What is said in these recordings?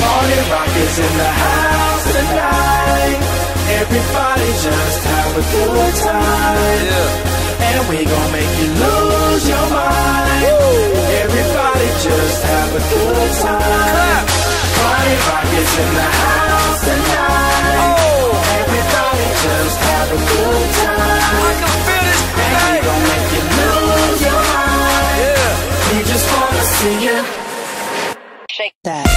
Party rock is in the house tonight. Everybody just have a good time. And we gon' make you lose your mind. Everybody just have a good time. Party rock is in the house tonight. Everybody just have a good time. I can feel this tonight. And we gon' make you lose your mind. We just wanna see you shake that.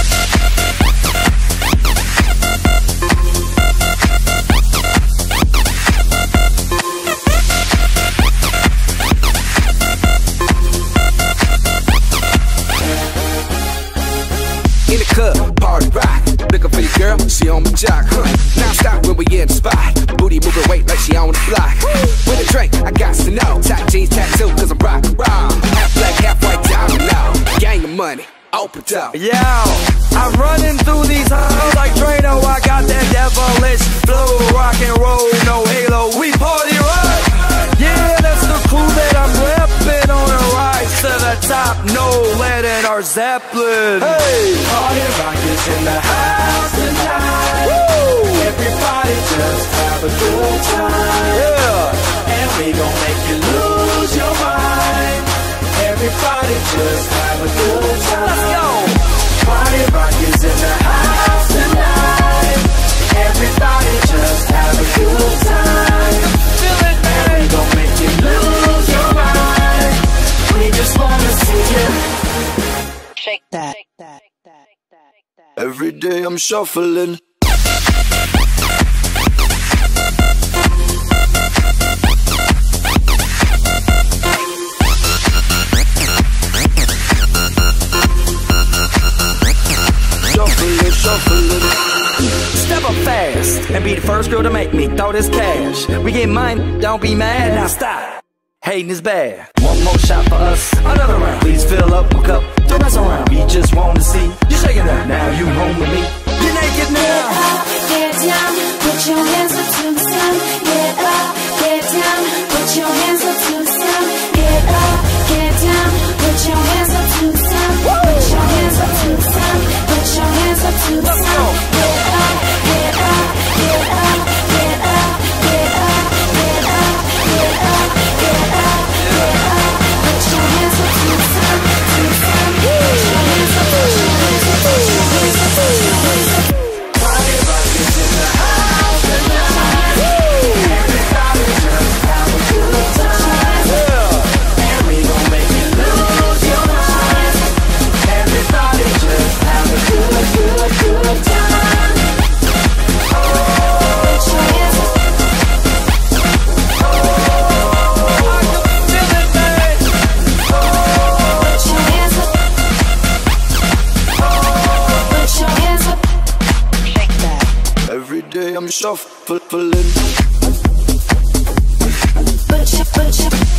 In the club, party rock. Looking for your girl, she on my jock. Now stop when we in the spot. Booty moving weight like she on the block. With a drink, I got to know. Tight jeans, tattoo, cause I'm rock and roll. Half black, half white, diamond now. Gang of money, open up. Yo, I'm running through these halls like Drano. I got that devilish flow. Rock and roll, no halo. We party rock. Yeah, that's the crew that I'm reppin'. On a rise to the top, no lead in our Zeppelin. Hey, party rock is in the house tonight. Everybody just have a good time. And we gon' make you lose your mind. Everybody just have a good time. Let's go. Party rock is in the house tonight. Everybody just have a good time. Feel it, man. And we gon' make you lose your mind. We just wanna see you shake that. Every day I'm shuffling. Step up fast and be the first girl to make me throw this cash. We get mine, don't be mad, now stop. Hating is bad. One more shot for us, another round. Please fill up my cup, don't mess around. We just wanna see you shaking that. Now you home with me, you're naked now. Get up, get down, put your hands up to the sun. Get up, get down, put your hands up to the sun. Get up, get down, put your hands up to the sun. Put your hands up to the sun. Put your hands up to the sun. Get up, get up, get up, get up, get up, get up, get up, get up, get up. Put your hands up to the sun, to the sun. Put your hands up, put your hands up, put your hands up, put your hands up. Party rock is in the house tonight. Everybody just have a good time. And we gon' make you lose your mind. Everybody just have a good time. Put your hands up. Put your hands up. Put your hands up. Shake that. Every day I'm shuffling. Put your